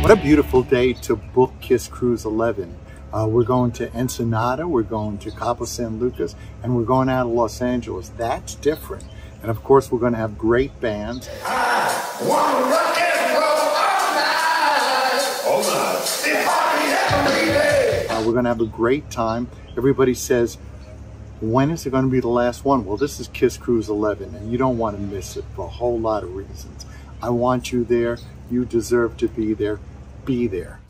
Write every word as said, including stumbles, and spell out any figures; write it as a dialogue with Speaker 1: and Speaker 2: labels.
Speaker 1: What a beautiful day to book KISS Kruise eleven. Uh, we're going to Ensenada, we're going to Cabo San Lucas, and we're going out of Los Angeles. That's different. And of course, we're going to have great bands.
Speaker 2: I want to rock and roll all night. All night. It's party every day.
Speaker 1: Uh, we're going to have a great time. Everybody says, when is it going to be the last one? Well, this is KISS Kruise eleven, and you don't want to miss it for a whole lot of reasons. I want you there. You deserve to be there. Be there.